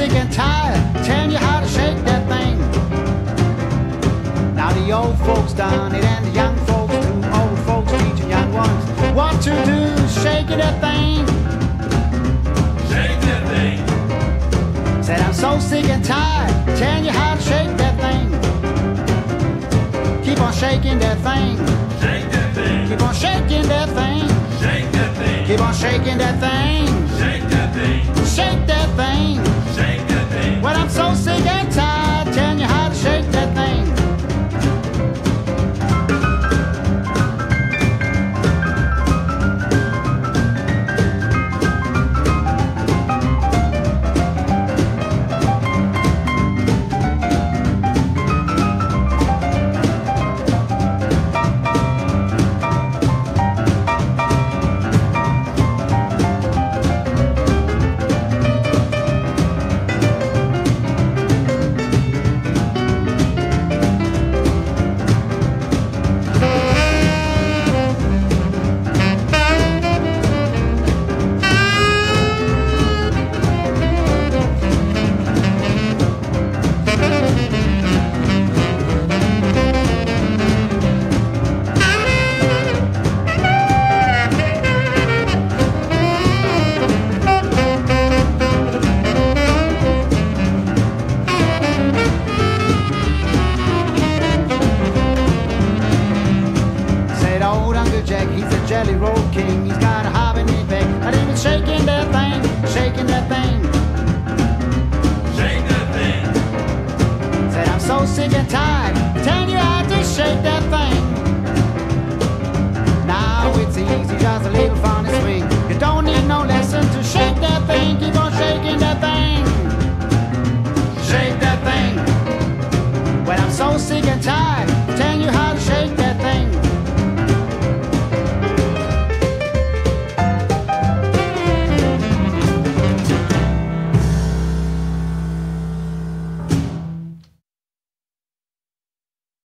sick and tired, telling you how to shake that thing. Now the old folks done it and the young folks do. Old folks teaching young ones what to do. Shake that thing. Shake that thing. Said I'm so sick and tired, telling you how to shake that thing. Keep on shaking that thing. Shake that thing. Keep on shaking that thing. Shake that thing. Keep on shaking that thing. Shake that thing. Shake that thing. Shake that thing. Well, I'm so sick and tired, telling you how to shake that thing. Jelly Roll King, he's got a hobby in his back, and he was shaking that thing, shaking that thing. Shake that thing. Said I'm so sick and tired, telling you how to shake that thing. Now it's easy, just a little fun.